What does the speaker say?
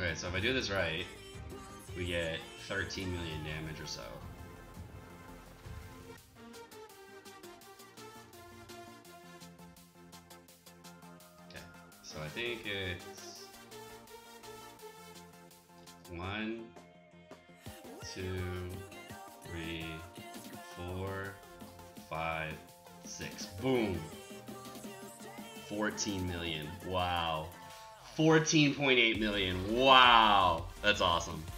Okay, so if I do this right, we get 13 million damage or so. Okay, so I think it's 1, 2, 3, 4, 5, 6. Boom! 14 million. Wow. 14.8 million. Wow. That's awesome.